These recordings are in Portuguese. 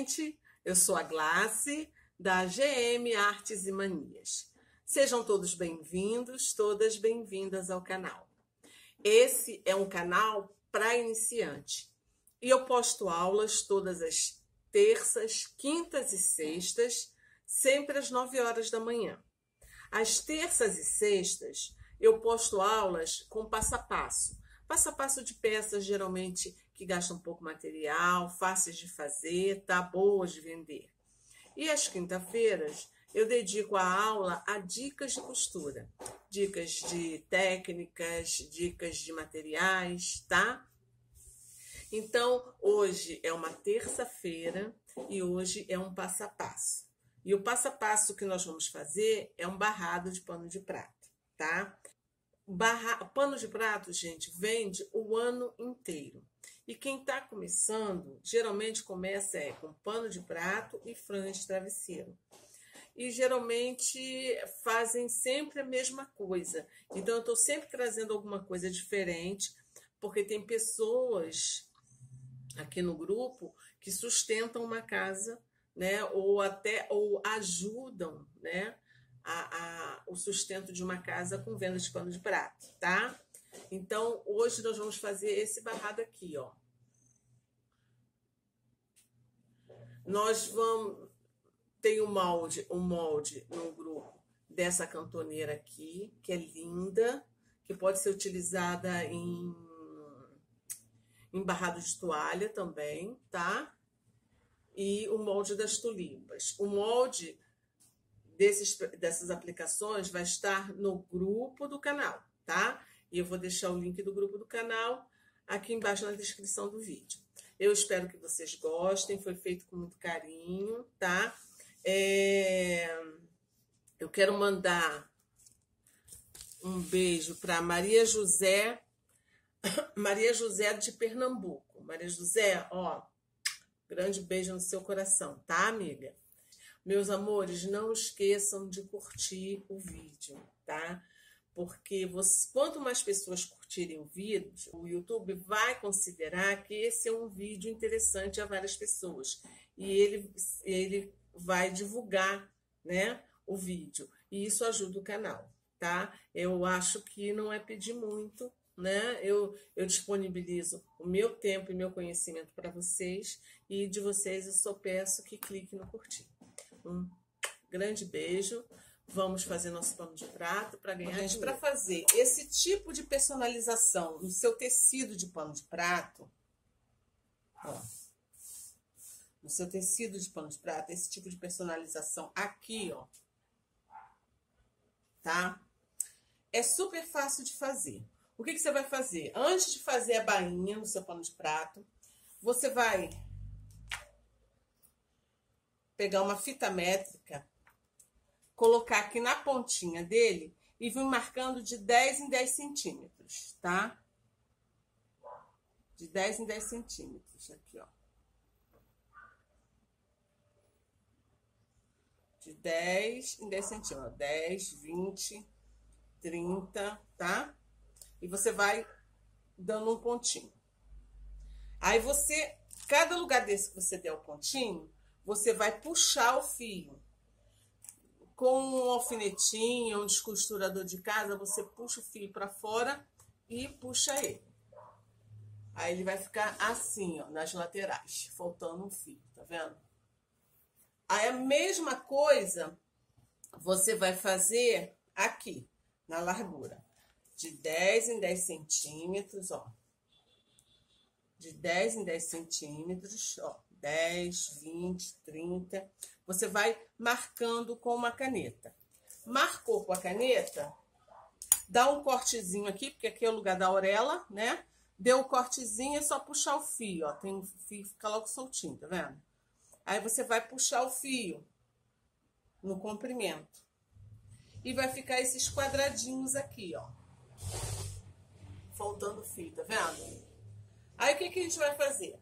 gente, eu sou a Glace, da GM Artes e Manias. Sejam todos bem-vindos, todas bem-vindas ao canal. Esse é um canal para iniciante e eu posto aulas todas as terças, quintas e sextas, sempre às 9 horas da manhã. Às terças e sextas, eu posto aulas com passo a passo. Passo a passo de peças, geralmente, que gastam pouco material, fáceis de fazer, tá? Boas de vender. E às quinta-feiras, eu dedico a aula a dicas de costura. Dicas de técnicas, dicas de materiais, tá? Então, hoje é uma terça-feira e hoje é um passo a passo. E o passo a passo que nós vamos fazer é um barrado de pano de prato, tá? Pano de prato, gente, vende o ano inteiro. E quem está começando, geralmente começa com pano de prato e franja de travesseiro. E geralmente fazem sempre a mesma coisa. Então, eu estou sempre trazendo alguma coisa diferente, porque tem pessoas aqui no grupo que sustentam uma casa, né? Ou ajudam, né? O sustento de uma casa com venda de pano de prato, tá? Então, hoje nós vamos fazer esse barrado aqui, ó. Tem um molde no grupo dessa cantoneira aqui, que é linda, que pode ser utilizada em barrado de toalha também, tá? E o molde das tulipas. O molde dessas aplicações vai estar no grupo do canal, tá? E eu vou deixar o link do grupo do canal aqui embaixo na descrição do vídeo. Eu espero que vocês gostem, foi feito com muito carinho, tá? Eu quero mandar um beijo para Maria José de Pernambuco. Maria José, ó, grande beijo no seu coração, tá, amiga? Meus amores, não esqueçam de curtir o vídeo, tá? Porque quanto mais pessoas curtirem o vídeo, o YouTube vai considerar que esse é um vídeo interessante a várias pessoas. E ele vai divulgar, né, o vídeo. E isso ajuda o canal, tá? Eu acho que não é pedir muito, né? Eu disponibilizo o meu tempo e meu conhecimento para vocês. E de vocês eu só peço que cliquem no curtir. Um grande beijo. Vamos fazer nosso pano de prato para ganhar dinheiro. Para fazer esse tipo de personalização no seu tecido de pano de prato, ó, no seu tecido de pano de prato, esse tipo de personalização aqui, ó, tá? É super fácil de fazer. O que você vai fazer? Antes de fazer a bainha no seu pano de prato, você vai pegar uma fita métrica, colocar aqui na pontinha dele e vir marcando de 10 em 10 centímetros, tá? De 10 em 10 centímetros, aqui, ó. De 10 em 10 centímetros, 10, 20, 30, tá? E você vai dando um pontinho. Aí cada lugar desse que você der o pontinho, você vai puxar o fio. Com um alfinetinho, um descosturador de casa, você puxa o fio para fora e puxa ele. Aí ele vai ficar assim, ó, nas laterais, faltando um fio, tá vendo? Aí a mesma coisa você vai fazer aqui, na largura. De 10 em 10 centímetros, ó. De 10 em 10 centímetros, ó. 10, 20, 30. Você vai marcando com uma caneta. Marcou com a caneta, dá um cortezinho aqui, porque aqui é o lugar da orelha, né? Deu o cortezinho, é só puxar o fio, ó. Tem um fio, fica logo soltinho, tá vendo? Aí você vai puxar o fio no comprimento. E vai ficar esses quadradinhos aqui, ó. Faltando fio, tá vendo? Aí o que a gente vai fazer?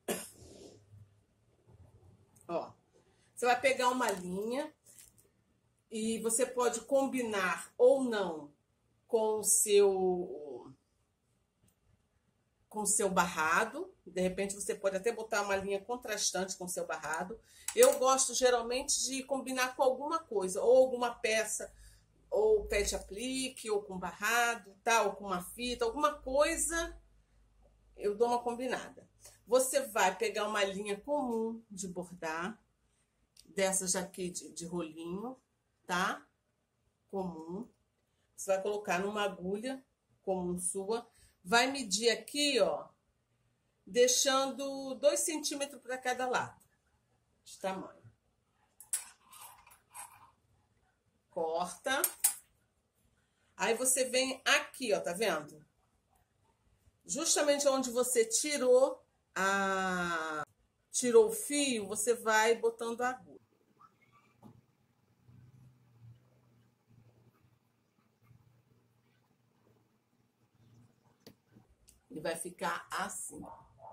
Ó, você vai pegar uma linha e você pode combinar ou não com com o seu barrado. De repente você pode até botar uma linha contrastante com o seu barrado. Eu gosto geralmente de combinar com alguma coisa, ou alguma peça, ou pet aplique, ou com barrado, tá? Ou com uma fita, alguma coisa, eu dou uma combinada. Você vai pegar uma linha comum de bordar, dessas aqui de rolinho, tá? Comum. Você vai colocar numa agulha comum sua, vai medir aqui, ó, deixando 2 centímetros para cada lado de tamanho. Corta. Aí você vem aqui, ó, tá vendo? Justamente onde você tirou o fio, você vai botando a agulha. E vai ficar assim.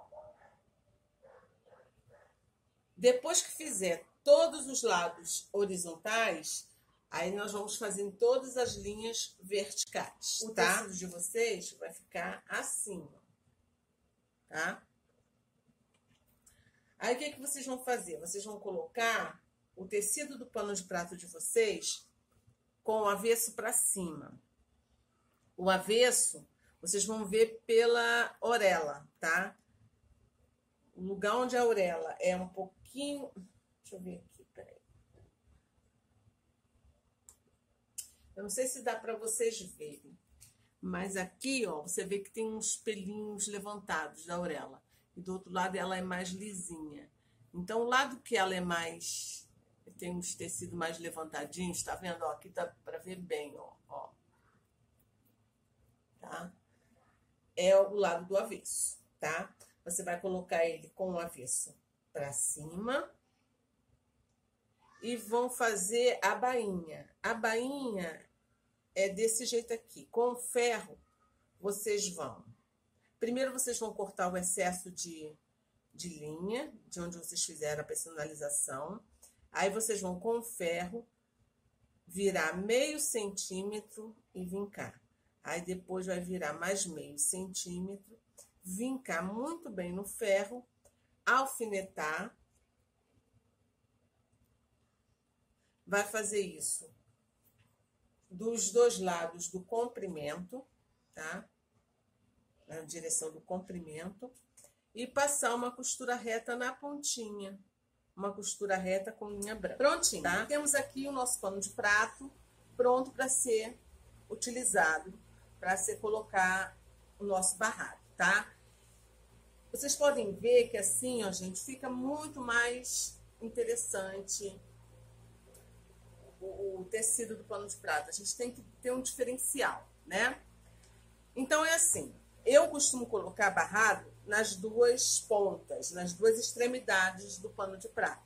Depois que fizer todos os lados horizontais, aí nós vamos fazer em todas as linhas verticais, tá? O tecido de vocês vai ficar assim, tá? Aí o que vocês vão fazer? Vocês vão colocar o tecido do pano de prato de vocês com o avesso para cima. O avesso vocês vão ver pela orelha, tá? O lugar onde a orelha é um pouquinho... Deixa eu ver aqui, peraí. Eu não sei se dá para vocês verem, mas aqui, ó, você vê que tem uns pelinhos levantados da orelha. E do outro lado ela é mais lisinha. Então, o lado que ela é mais... tem uns tecidos mais levantadinhos, tá vendo? Ó, aqui dá para ver bem, ó. Tá? É o lado do avesso, tá? Você vai colocar ele com o avesso para cima e vão fazer a bainha. A bainha é desse jeito aqui. Com o ferro, vocês vão... Primeiro, vocês vão cortar o excesso de linha, de onde vocês fizeram a personalização. Aí, vocês vão, com o ferro, virar meio centímetro e vincar. Aí, depois, vai virar mais meio centímetro, vincar muito bem no ferro, alfinetar. Vai fazer isso dos 2 lados do comprimento, tá? Na direção do comprimento. E passar uma costura reta na pontinha. Uma costura reta com linha branca. Prontinho, tá? Temos aqui o nosso pano de prato pronto para ser utilizado, para você colocar o nosso barrado, tá? Vocês podem ver que assim, ó, gente, fica muito mais interessante o tecido do pano de prato. A gente tem que ter um diferencial, né? Então, é assim, eu costumo colocar barrado nas 2 pontas, nas 2 extremidades do pano de prato.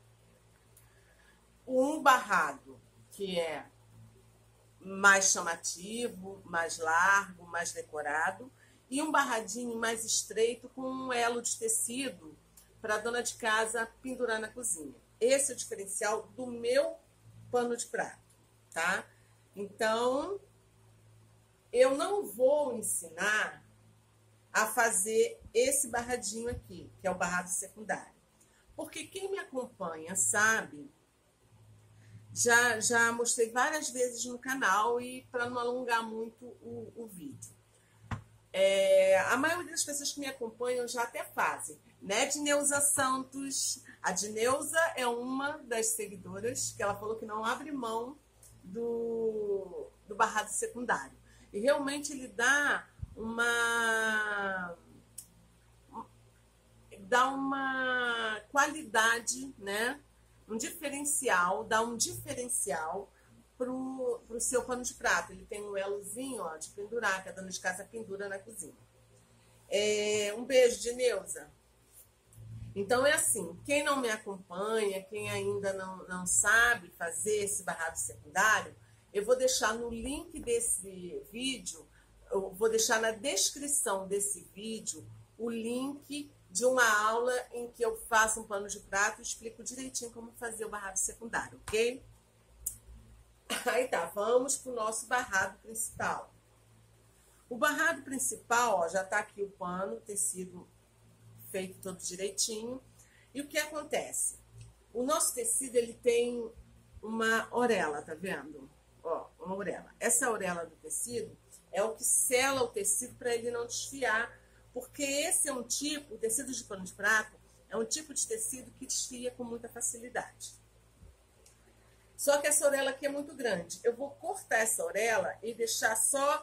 Um barrado que é mais chamativo, mais largo, mais decorado, e um barradinho mais estreito com um elo de tecido para a dona de casa pendurar na cozinha. Esse é o diferencial do meu pano de prato, tá? Então, eu não vou ensinar a fazer esse barradinho aqui, que é o barrado secundário. Porque quem me acompanha sabe, já mostrei várias vezes no canal e para não alongar muito o vídeo. A maioria das pessoas que me acompanham já até fazem, né? Dineuza Santos. A Dineuza é uma das seguidoras que ela falou que não abre mão do barrado secundário. E realmente ele dá uma qualidade, né? Dá um diferencial pro seu pano de prato. Ele tem um elozinho, ó, de pendurar, que a dona de casa pendura na cozinha. Um beijo, Dineuza. Então, é assim, quem não me acompanha, quem ainda não sabe fazer esse barrado secundário, eu vou deixar no link desse vídeo, eu vou deixar na descrição desse vídeo o link de uma aula em que eu faço um pano de prato e explico direitinho como fazer o barrado secundário, ok? Aí tá, vamos pro nosso barrado principal. O barrado principal, ó, já tá aqui o pano, o tecido feito todo direitinho. E o que acontece? O nosso tecido, ele tem uma orelha, tá vendo? Ó, uma orelha. Essa orelha do tecido é o que sela o tecido para ele não desfiar, porque esse é um tipo, o tecido de pano de prato, é um tipo de tecido que desfia com muita facilidade. Só que essa orelha aqui é muito grande. Eu vou cortar essa orelha e deixar só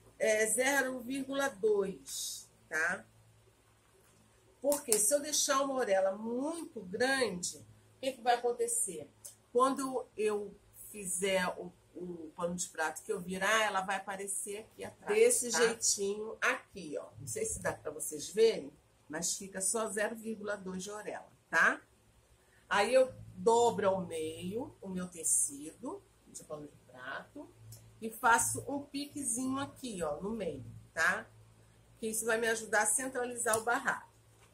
0,2, tá? Porque se eu deixar uma orelha muito grande, o que vai acontecer? Quando eu fizer o pano de prato que eu virar, ela vai aparecer aqui atrás. Desse jeitinho aqui, ó. Não sei se dá para vocês verem, mas fica só 0,2 de orelha, tá? Aí eu dobro ao meio o meu tecido de pano de prato e faço um piquezinho aqui, ó, no meio, tá? Que isso vai me ajudar a centralizar o barrado.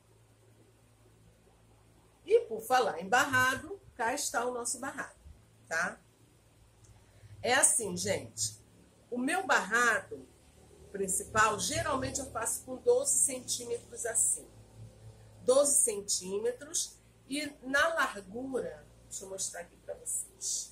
E por falar em barrado, cá está o nosso barrado, tá? É assim, gente. O meu barrado principal, geralmente eu faço com 12 centímetros assim. 12 centímetros. E na largura, deixa eu mostrar aqui para vocês.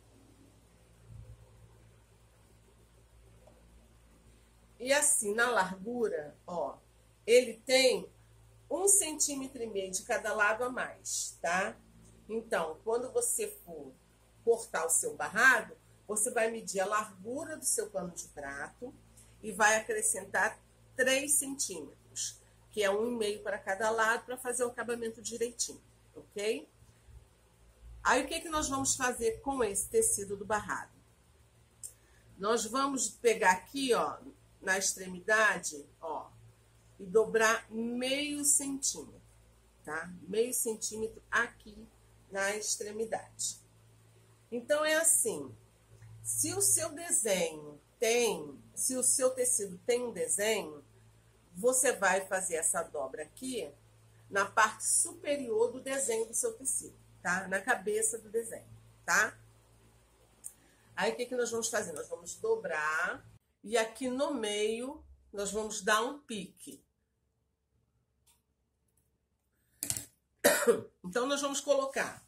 E assim, na largura, ó, ele tem 1,5 centímetros de cada lado a mais, tá? Então, quando você for cortar o seu barrado, você vai medir a largura do seu pano de prato e vai acrescentar 3 centímetros, que é 1,5 para cada lado, para fazer o acabamento direitinho, ok? Aí, o que que nós vamos fazer com esse tecido do barrado? Nós vamos pegar aqui, ó, na extremidade, ó, e dobrar 0,5 centímetro, tá? 0,5 centímetro aqui na extremidade. Então, é assim, se o seu desenho se o seu tecido tem um desenho, você vai fazer essa dobra aqui na parte superior do desenho do seu tecido, tá? Na cabeça do desenho, tá? Aí, o que que nós vamos fazer? Nós vamos dobrar e aqui no meio nós vamos dar um pique. Então, nós vamos colocar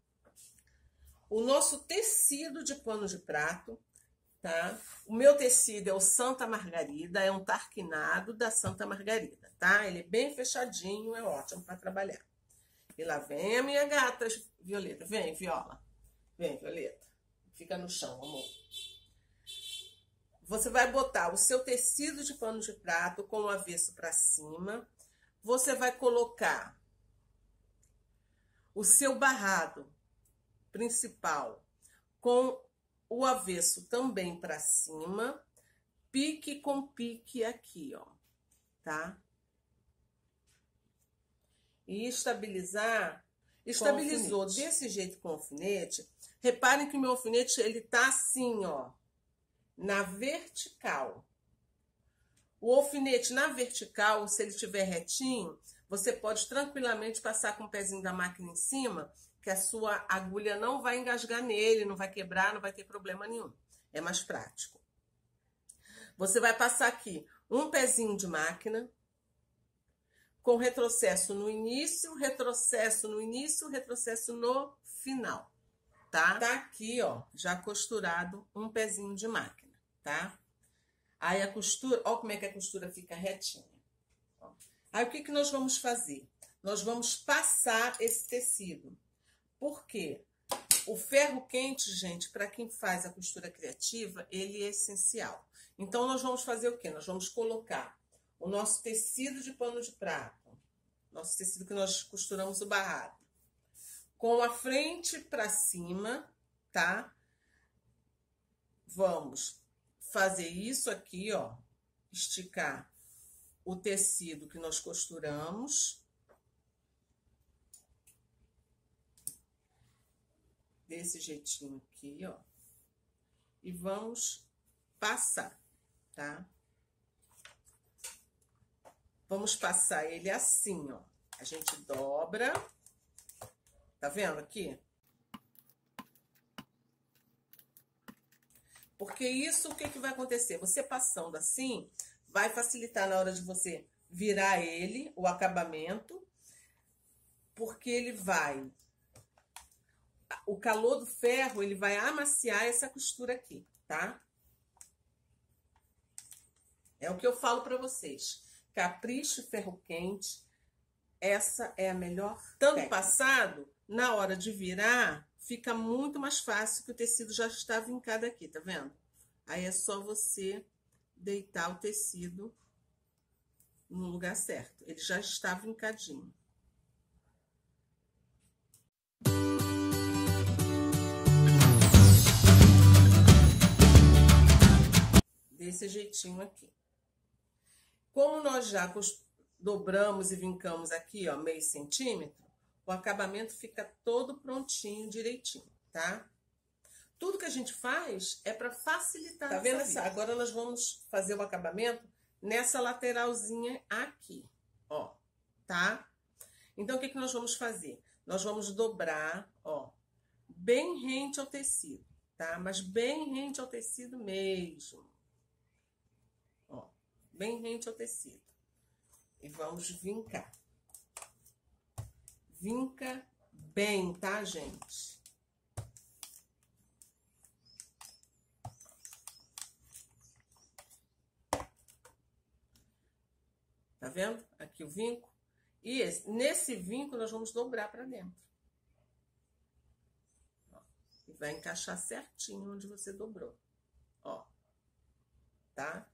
o nosso tecido de pano de prato, tá? O meu tecido é o Santa Margarida, é um tarquinado da Santa Margarida, tá? Ele é bem fechadinho, é ótimo para trabalhar. E lá vem a minha gata, Violeta. Vem, Viola. Vem, Violeta. Fica no chão, amor. Você vai botar o seu tecido de pano de prato com o avesso para cima. Você vai colocar o seu barrado principal com o avesso também para cima, pique com pique aqui, ó, tá? E estabilizar, estabilizou desse jeito com o alfinete. Reparem que o meu alfinete, ele tá assim, ó, na vertical. O alfinete na vertical, se ele estiver retinho, você pode tranquilamente passar com o pezinho da máquina em cima, que a sua agulha não vai engasgar nele, não vai quebrar, não vai ter problema nenhum. É mais prático. Você vai passar aqui um pezinho de máquina, com retrocesso no início, retrocesso no início, retrocesso no final, tá? Tá aqui, ó, já costurado um pezinho de máquina, tá? Aí a costura, ó como é que a costura fica retinha. Aí o que que nós vamos fazer? Nós vamos passar esse tecido. Por quê? O ferro quente, gente, para quem faz a costura criativa, ele é essencial. Então, nós vamos fazer o quê? Nós vamos colocar o nosso tecido de pano de prato, nosso tecido que nós costuramos o barrado, com a frente para cima, tá? Vamos fazer isso aqui, ó, esticar o tecido que nós costuramos, desse jeitinho aqui, ó, e vamos passar, tá? Vamos passar ele assim, ó. A gente dobra, tá vendo aqui? Porque isso, o que que vai acontecer? Você passando assim, vai facilitar na hora de você virar ele, o acabamento, porque ele vai... O calor do ferro, ele vai amaciar essa costura aqui, tá? É o que eu falo para vocês. Capricho ferro quente, essa é a melhor técnica. Passado, na hora de virar, fica muito mais fácil, que o tecido já está vincado aqui, tá vendo? Aí é só você deitar o tecido no lugar certo. Ele já está vincadinho. Desse jeitinho aqui. Como nós já dobramos e vincamos aqui, ó, meio centímetro, o acabamento fica todo prontinho, direitinho, tá? Tudo que a gente faz é para facilitar. Tá vendo essa? Agora nós vamos fazer o acabamento nessa lateralzinha aqui, ó, tá? Então, o que que nós vamos fazer? Nós vamos dobrar, ó, bem rente ao tecido, tá? Mas bem rente ao tecido mesmo. Ó, bem rente ao tecido. E vamos vincar. Vinca bem, tá, gente? Tá vendo? Aqui o vinco. E nesse vinco nós vamos dobrar para dentro. Ó, e vai encaixar certinho onde você dobrou. Ó, tá?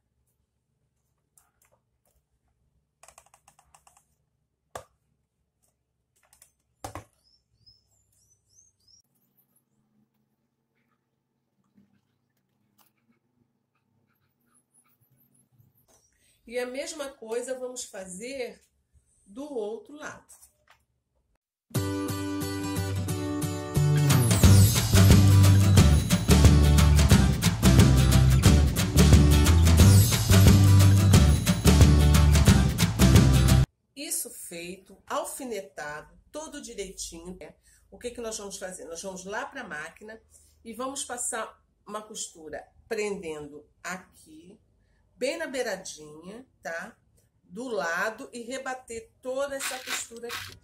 E a mesma coisa vamos fazer do outro lado. Isso feito, alfinetado, todo direitinho, né? O que que nós vamos fazer? Nós vamos lá para a máquina e vamos passar uma costura prendendo aqui, bem na beiradinha, tá? Do lado e rebater toda essa costura aqui.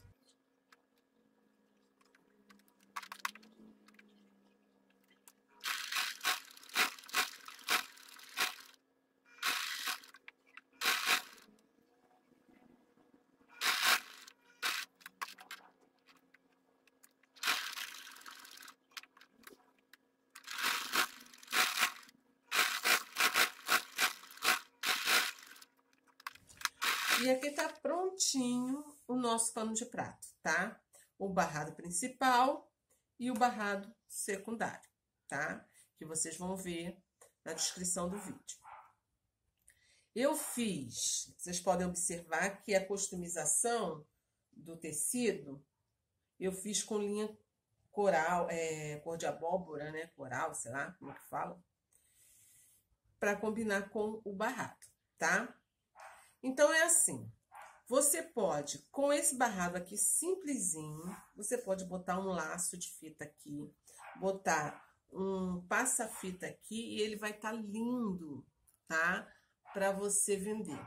E aqui tá prontinho o nosso pano de prato, tá? O barrado principal e o barrado secundário, tá? Que vocês vão ver na descrição do vídeo. Eu fiz, vocês podem observar que a customização do tecido, eu fiz com linha coral, cor de abóbora, né? Coral, sei lá como é que fala. Pra combinar com o barrado, tá? Então, é assim, você pode, com esse barrado aqui simplesinho, você pode botar um laço de fita aqui, botar um passa-fita aqui e ele vai estar lindo, tá? Para você vender.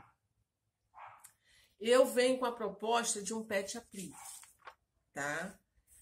Eu venho com a proposta de um pet aplique, tá?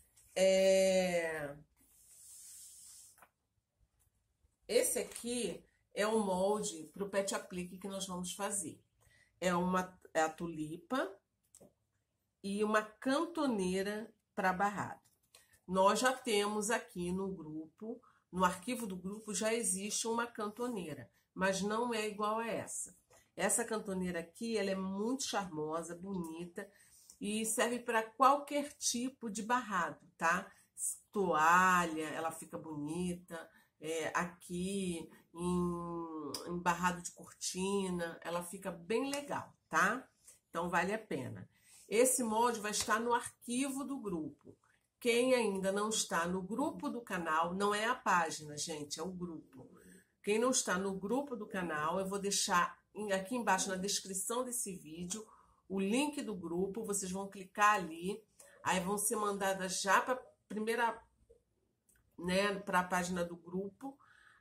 Esse aqui é um molde para o pet aplique que nós vamos fazer. É a tulipa e uma cantoneira para barrado. Nós já temos aqui no grupo, no arquivo do grupo já existe uma cantoneira, mas não é igual a essa. Essa cantoneira aqui, ela é muito charmosa, bonita e serve para qualquer tipo de barrado, tá? Toalha, ela fica bonita. Aqui em barrado de cortina, ela fica bem legal, tá? Então vale a pena. Esse molde vai estar no arquivo do grupo. Quem ainda não está no grupo do canal, não é a página, gente, é o grupo. Quem não está no grupo do canal, eu vou deixar aqui embaixo na descrição desse vídeo o link do grupo, vocês vão clicar ali, aí vão ser mandadas já para a primeira, né, para a página do grupo.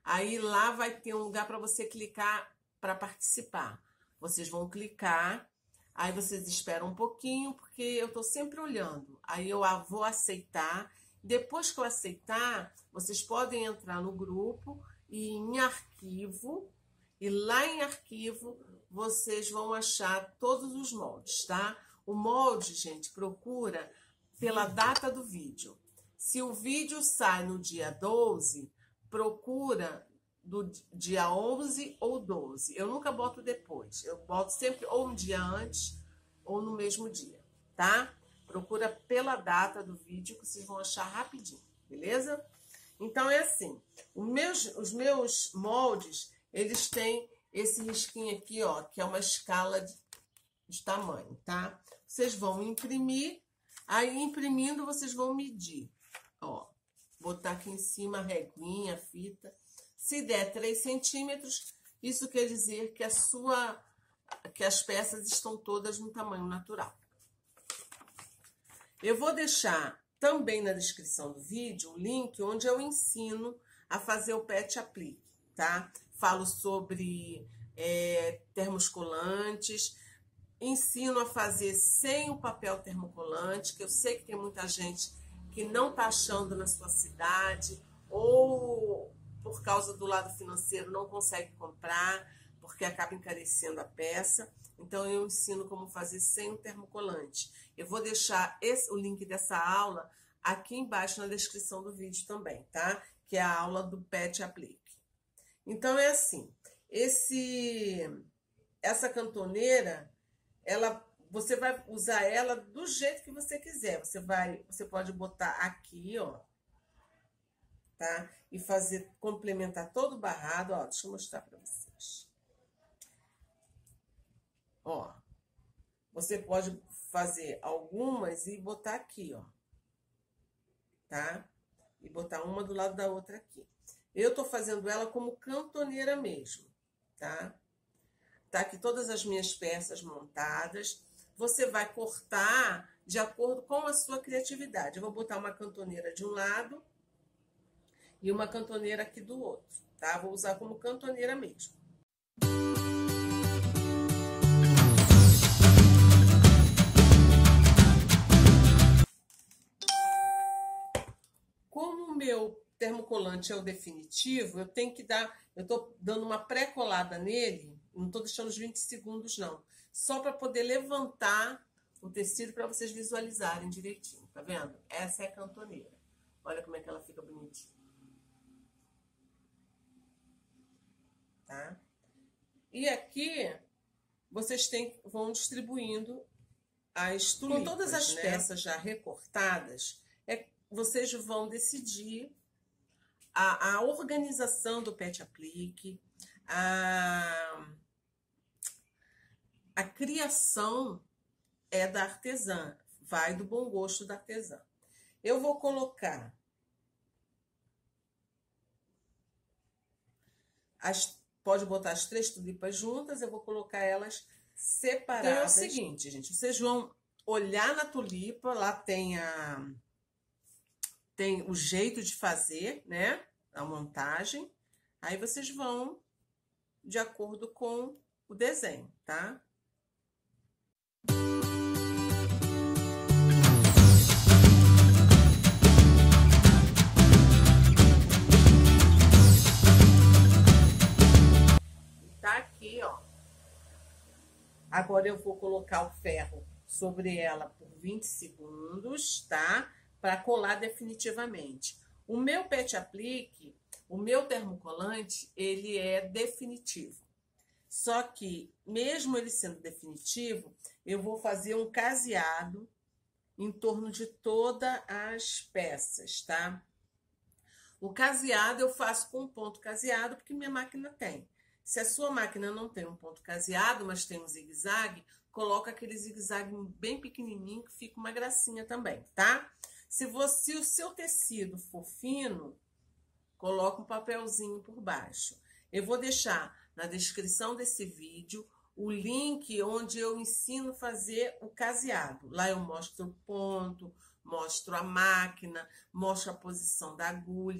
Aí lá vai ter um lugar para você clicar para participar. Vocês vão clicar, aí vocês esperam um pouquinho, porque eu estou sempre olhando. Aí eu vou aceitar. Depois que eu aceitar, vocês podem entrar no grupo e em arquivo, e lá em arquivo vocês vão achar todos os moldes, tá? O molde, gente, procura pela data do vídeo. Se o vídeo sai no dia 12, procura do dia 11 ou 12. Eu nunca boto depois. Eu boto sempre ou um dia antes ou no mesmo dia, tá? Procura pela data do vídeo que vocês vão achar rapidinho, beleza? Então é assim, os meus moldes, eles têm esse risquinho aqui, ó, que é uma escala de tamanho, tá? Vocês vão imprimir, aí imprimindo vocês vão medir, ó. Botar aqui em cima a reguinha, a fita. Se der 3 centímetros, isso quer dizer que as peças estão todas no tamanho natural. Eu vou deixar também na descrição do vídeo o link onde eu ensino a fazer o pet aplique, tá? Falo sobre termocolantes, ensino a fazer sem o papel termocolante, que eu sei que tem muita gente que não está achando na sua cidade, ou por causa do lado financeiro não consegue comprar, porque acaba encarecendo a peça. Então eu ensino como fazer sem o termocolante. Eu vou deixar o link dessa aula aqui embaixo na descrição do vídeo também, tá? Que é a aula do pet aplique. Então é assim, essa cantoneira, você vai usar ela do jeito que você quiser. Você pode botar aqui, ó, tá? E complementar todo o barrado, ó. Deixa eu mostrar para vocês. Ó, você pode fazer algumas e botar aqui, ó, tá? E botar uma do lado da outra aqui. Eu tô fazendo ela como cantoneira mesmo, tá? Tá aqui todas as minhas peças montadas. Você vai cortar de acordo com a sua criatividade. Eu vou botar uma cantoneira de um lado e uma cantoneira aqui do outro, tá? Vou usar como cantoneira mesmo. Como o meu termocolante é o definitivo, eu tô dando uma pré-colada nele, não tô deixando os 20 segundos não, só para poder levantar o tecido para vocês visualizarem direitinho, tá vendo? Essa é a cantoneira. Olha como é que ela fica bonitinha. Tá? E aqui vocês vão distribuindo as tulipas, com todas as peças já recortadas, vocês vão decidir a organização do pet aplique, a criação é da artesã, vai do bom gosto da artesã. Eu vou colocar pode botar as 3 tulipas juntas, eu vou colocar elas separadas. Então é o seguinte, gente, vocês vão olhar na tulipa, lá tem o jeito de fazer, né? A montagem. Aí vocês vão de acordo com o desenho, tá? Tá aqui, ó. Agora eu vou colocar o ferro sobre ela por 20 segundos, tá? Para colar definitivamente. O meu pet aplique, o meu termocolante, ele é definitivo. Só que, mesmo ele sendo definitivo, eu vou fazer um caseado em torno de todas as peças, tá? O caseado eu faço com um ponto caseado, porque minha máquina tem. Se a sua máquina não tem um ponto caseado, mas tem um zigue-zague, coloca aquele zigue-zague bem pequenininho, que fica uma gracinha também, tá? Se o seu tecido for fino, coloca um papelzinho por baixo. Eu vou deixar na descrição desse vídeo o link onde eu ensino a fazer o caseado. Lá eu mostro o ponto, mostro a máquina, mostro a posição da agulha,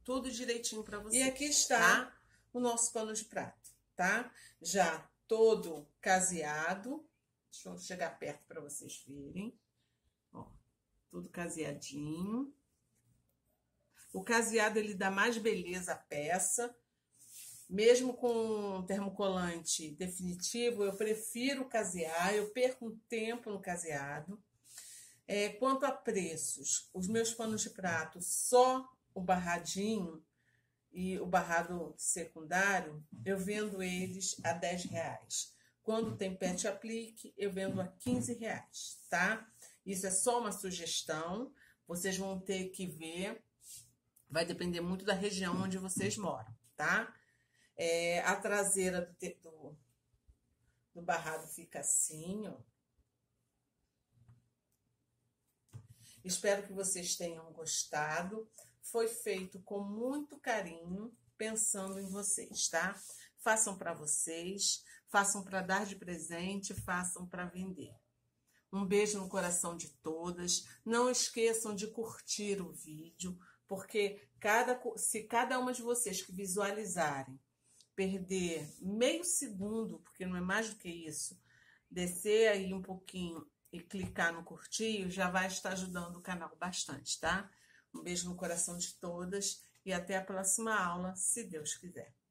tudo direitinho para você. E aqui está tá? O nosso pano de prato, tá? Já todo caseado. Deixa eu chegar perto para vocês verem. Ó, tudo caseadinho. O caseado, ele dá mais beleza à peça. Mesmo com termocolante definitivo, eu prefiro casear, eu perco um tempo no caseado. Quanto a preços, os meus panos de prato, só o barradinho e o barrado secundário, eu vendo eles a R$10. Quando tem pet aplique, eu vendo a R$15, tá? Isso é só uma sugestão, vocês vão ter que ver, vai depender muito da região onde vocês moram, tá? A traseira do barrado fica assim, ó. Espero que vocês tenham gostado. Foi feito com muito carinho, pensando em vocês, tá? Façam para vocês, façam para dar de presente, façam para vender. Um beijo no coração de todas. Não esqueçam de curtir o vídeo, porque se cada uma de vocês que visualizarem perder meio segundo, porque não é mais do que isso, descer aí um pouquinho e clicar no curtir, já vai estar ajudando o canal bastante, tá? Um beijo no coração de todas e até a próxima aula, se Deus quiser.